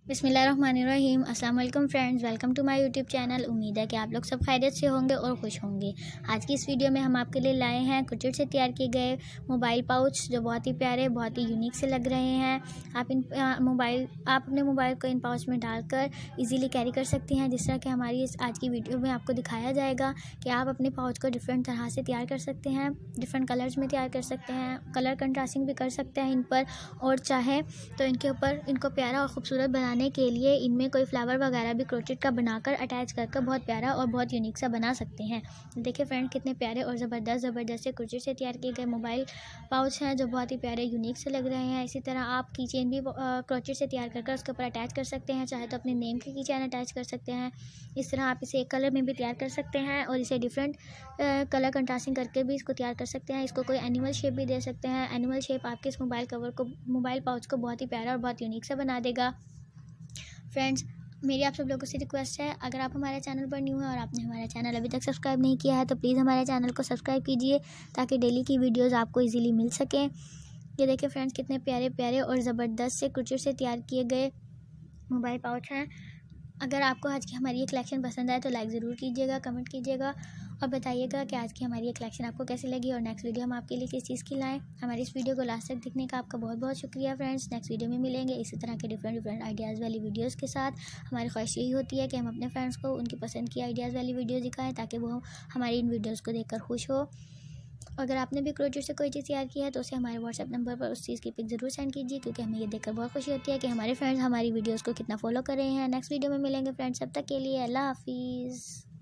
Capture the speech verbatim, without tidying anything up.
बिस्मिल्लाहिर्रहमानिर्रहीम। अस्सलाम वालेकुम friends, welcome to my YouTube channel. उम्मीद है कि आप लोग सब खैरियत से होंगे और खुश होंगे। आज की इस वीडियो में हम आपके लिए लाए हैं क्रोचेट से तैयार किए गए मोबाइल पाउच, जो बहुत ही प्यारे, बहुत ही यूनिक से लग रहे हैं। आप इन मोबाइल आप अपने मोबाइल को इन पाउच में डालकर इजीली कैरी कर सकती हैं। जिस तरह कि हमारी इस आज की वीडियो में आपको दिखाया जाएगा कि आप अपने पाउच को डिफरेंट तरह से तैयार कर सकते हैं, डिफरेंट कलर्स में तैयार कर सकते हैं, कलर कंट्रास्टिंग भी कर सकते हैं इन पर, और चाहे तो इनके ऊपर इनको प्यारा और खूबसूरत बनाने के लिए इनमें कोई फ्लावर वगैरह भी क्रोचेट का बनाकर अटैच करके बहुत प्यारा और बहुत यूनिक सा बना सकते हैं। देखिए फ्रेंड, कितने प्यारे और ज़बरदस्त ज़बरदस्त से क्रोचेट से तैयार किए गए मोबाइल पाउच हैं, जो बहुत ही प्यारे यूनिक से लग रहे हैं। इसी तरह आप की चेन भी क्रोचेट से तैयार कर उसके ऊपर अटैच कर सकते हैं, चाहे तो अपने नेम की चेन अटैच कर सकते हैं। इस तरह आप इसे एक कलर में भी तैयार कर सकते हैं और इसे डिफरेंट कलर कंट्रास्टिंग करके भी इसको तैयार कर सकते हैं। इसको कोई एनिमल शेप भी दे सकते हैं। एनिमल शेप आपके इस मोबाइल कवर को, मोबाइल पाउच को बहुत ही प्यारा और बहुत यूनिक सा बना देगा। फ्रेंड्स, मेरी आप सब लोगों से रिक्वेस्ट है, अगर आप हमारे चैनल पर न्यू हैं और आपने हमारा चैनल अभी तक सब्सक्राइब नहीं किया है तो प्लीज़ हमारे चैनल को सब्सक्राइब कीजिए, ताकि डेली की वीडियोस आपको इजीली मिल सकें। ये देखिए फ्रेंड्स, कितने प्यारे प्यारे और ज़बरदस्त से क्रोचेट से तैयार किए गए मोबाइल पाउच हैं। अगर आपको आज की हमारी ये कलेक्शन पसंद आए तो लाइक ज़रूर कीजिएगा, कमेंट कीजिएगा और बताइएगा कि आज की हमारी ये कलेक्शन आपको कैसी लगी और नेक्स्ट वीडियो हम आपके लिए किस चीज़ की लाएं। हमारी इस वीडियो को लास्ट तक देखने का आपका बहुत बहुत शुक्रिया फ्रेंड्स। नेक्स्ट वीडियो में मिलेंगे इसी तरह के डिफरेंट डिफरेंट आइडियाज़ वाली वीडियोज़ के साथ। हमारी ख्वाहिश यही होती है कि हम अपने फ्रेंड्स को उनकी पसंद की आइडियाज़ वाली वीडियो दिखाएँ, ताकि वो हमारी इन वीडियोज़ को देखकर खुश हो। अगर आपने भी क्रोचेट से कोई चीज़ तैयार की है तो उसे हमारे व्हाट्सएप नंबर पर उस चीज़ की पिक ज़रूर सेंड कीजिए, क्योंकि हमें ये देखकर बहुत खुशी होती है कि हमारे फ्रेंड्स हमारी वीडियोस को कितना फॉलो कर रहे हैं। नेक्स्ट वीडियो में मिलेंगे फ्रेंड्स, तब तक के लिए अल्लाह हाफिज़।